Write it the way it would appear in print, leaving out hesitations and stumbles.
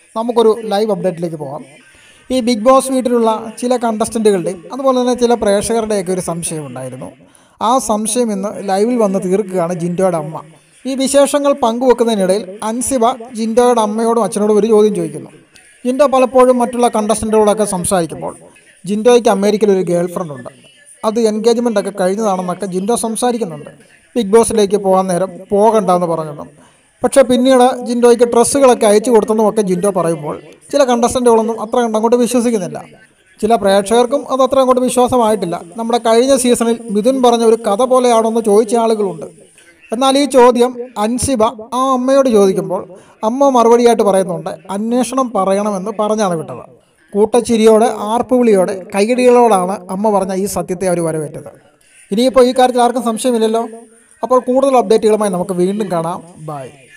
നമുക്കൊരു ലൈവ് അപ്ഡേറ്റിലേക്ക് പോകാം. ഈ ബിഗ് ബോസ് വീട്ടിലുള്ള ചില കണ്ടസ്റ്റൻറ്റുകളുടെയും അതുപോലെ തന്നെ ചില പ്രേക്ഷകരുടെയൊക്കെ ഒരു സംശയം ഉണ്ടായിരുന്നു. ആ സംശയം ഇന്ന് ലൈവിൽ വന്ന് തീർക്കുകയാണ് ജിൻഡോയുടെ അമ്മ. ഈ വിശേഷങ്ങൾ പങ്കുവെക്കുന്നതിനിടയിൽ അൻസിബ ജിൻഡോയുടെ അമ്മയോടും അച്ഛനോടും ഒരു ചോദ്യം ചോദിക്കുന്നു. ജിൻഡോ പലപ്പോഴും മറ്റുള്ള കണ്ടസ്റ്റൻറ്റുകളോടൊക്കെ സംസാരിക്കുമ്പോൾ ജിൻഡോയ്ക്ക് അമേരിക്കയിൽ ഒരു ഗേൾ ഫ്രണ്ട് ഉണ്ട്, അത് എൻഗേജ്മെൻ്റ് ഒക്കെ കഴിഞ്ഞതാണെന്നൊക്കെ ജിൻഡോ സംസാരിക്കുന്നുണ്ട്. ബിഗ് ബോസിലേക്ക് പോകാൻ നേരം പോകണ്ടെന്ന് പറഞ്ഞെന്നും പക്ഷേ പിന്നീട് ജിൻഡോയ്ക്ക് ഡ്രസ്സുകളൊക്കെ അയച്ചു കൊടുത്തെന്നുമൊക്കെ ജിൻഡോ പറയുമ്പോൾ ചില കണ്ടസ്റ്റൻറ്റുകളൊന്നും അത്ര അങ്ങോട്ട് വിശ്വസിക്കുന്നില്ല. ചില പ്രേക്ഷകർക്കും അത് അത്ര അങ്ങോട്ട് വിശ്വാസമായിട്ടില്ല. നമ്മുടെ കഴിഞ്ഞ സീസണിൽ മിഥുൻ പറഞ്ഞ ഒരു കഥ പോലെയാണോന്ന് ചോദിച്ച ആളുകളുണ്ട്. എന്നാൽ ഈ ചോദ്യം അൻസിബ ആ അമ്മയോട് ചോദിക്കുമ്പോൾ അമ്മ മറുപടിയായിട്ട് പറയുന്നുണ്ട്, അന്വേഷണം പറയണമെന്ന് പറഞ്ഞാണ് വിട്ടത്. കൂട്ടച്ചിരിയോടെ ആർപ്പുവിളിയോടെ കൈയടികളോടാണ് അമ്മ പറഞ്ഞ ഈ സത്യത്തെ അവർ വരവേറ്റത്. ഇനിയിപ്പോൾ ഈ കാര്യത്തിൽ ആർക്കും സംശയമില്ലല്ലോ. അപ്പോൾ കൂടുതൽ അപ്ഡേറ്റുകളുമായി നമുക്ക് വീണ്ടും കാണാം. ബൈ.